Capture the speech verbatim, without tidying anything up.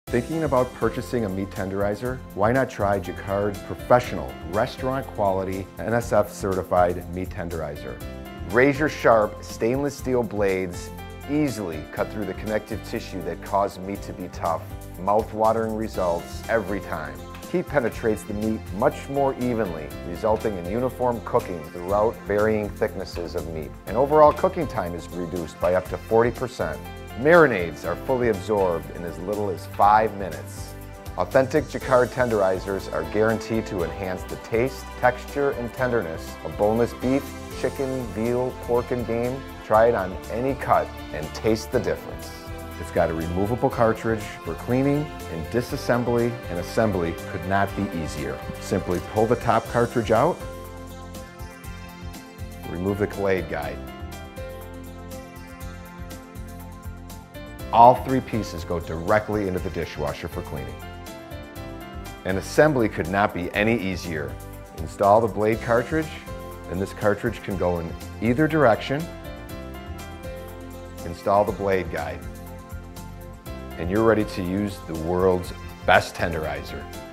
Thinking about purchasing a meat tenderizer? Why not try Jaccard's professional, restaurant quality, N S F certified meat tenderizer? Razor sharp stainless steel blades easily cut through the connective tissue that cause meat to be tough. Mouth-watering results every time. Heat penetrates the meat much more evenly, resulting in uniform cooking throughout varying thicknesses of meat. And overall cooking time is reduced by up to forty percent. Marinades are fully absorbed in as little as five minutes. Authentic Jaccard tenderizers are guaranteed to enhance the taste, texture, and tenderness of boneless beef, chicken, veal, pork, and game. Try it on any cut and taste the difference. It's got a removable cartridge for cleaning, and disassembly and assembly could not be easier. Simply pull the top cartridge out, remove the blade guide. All three pieces go directly into the dishwasher for cleaning. And assembly could not be any easier. Install the blade cartridge, and this cartridge can go in either direction. Install the blade guide, and you're ready to use the world's best tenderizer.